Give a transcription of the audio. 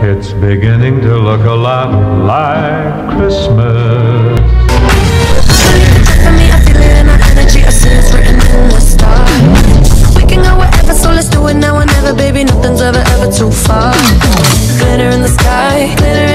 It's beginning to look a lot like Christmas. For me, I feel it in our energy. I see it's written in the stars. We can go wherever, so let's do it now or never, baby. Nothing's ever too far. Glitter in the sky, glitter